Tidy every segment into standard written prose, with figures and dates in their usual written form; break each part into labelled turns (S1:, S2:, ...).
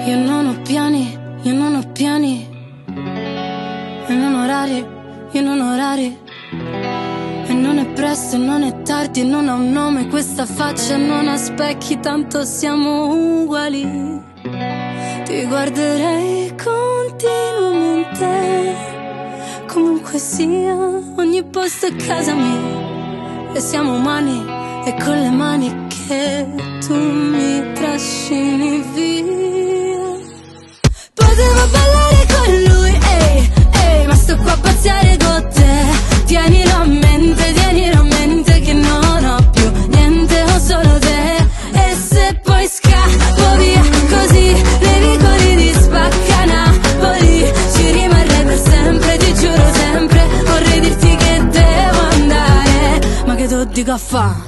S1: Io non ho piani, io non ho piani, e non orari, io non ho orari. E non è presto e non è tardi e non ha un nome questa faccia e non ha specchi, tanto siamo uguali. Ti guarderei continuamente, comunque sia, ogni posto è casa mia. E siamo umani e con le mani che tu mi trascini via. Potevo ballare con lui, ehi, ehi, ma sto qua a pazziare con te. Tienilo a mente che non ho più niente, ho solo te. E se poi scappo via così, nei vicoli di Spacca Napoli, ci rimarrei per sempre, ti giuro sempre. Vorrei dirti che devo andare, ma che tu dico a fa'?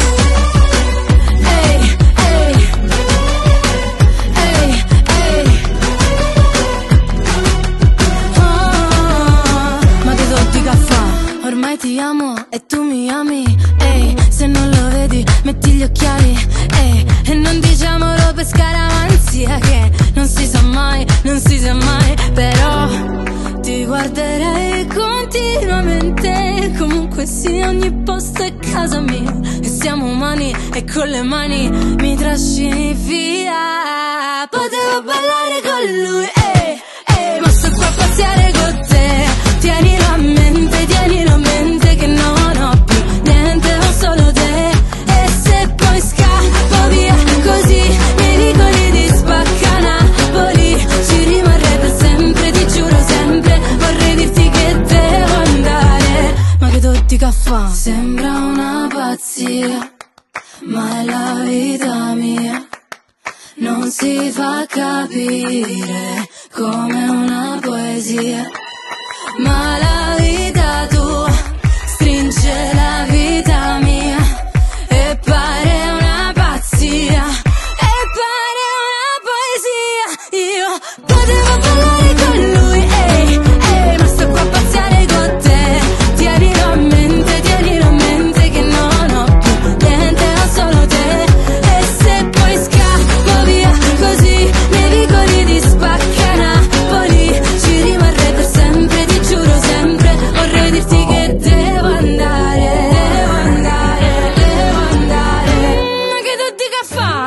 S1: Ormai ti amo e tu mi ami, ehi, se non lo vedi metti gli occhiali, ehi, e non diciamolo per scaramanzia che non si sa mai, non si sa mai, però ti guarderei continuamente, comunque sia, ogni posto è casa mia. E siamo umani e con le mani mi trascini via. Potevo ballare con lui, ehi, ehi, ma sto qua a pazziare con te. Tienilo a mente che non ho più niente, ho solo te. E se poi scappo via così, nei vicoli di Spacca Napoli, ci rimarrei per sempre, ti giuro sempre. Vorrei dirti che devo andare, ma che tu dica fa'? Sembra una pazzia, ma è la vita mia. Non si fa capire come una poesia, ma la vita tua stringe la vita mia e pare una pazzia, e pare una poesia. Io potevo ballare con lui, ehi, ehi, ma sto qua a pazziare con te. Tienilo a mente che non ho più niente, ho solo te. E se poi scappo via così, nei vicoli di Spacca Napoli, ci rimarrei per sempre, ti giuro sempre. Vorrei dirti che devo andare, devo andare, devo andare, ma che tu dica fa'?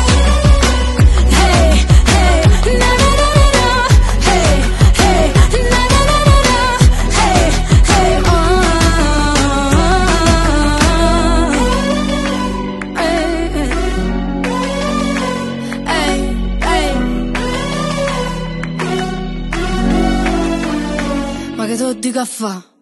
S1: Hey, hey, na na na na na, hey, hey, na na na na na, hey, hey, oh, hey, hey, hey, ma che tu dica fa'?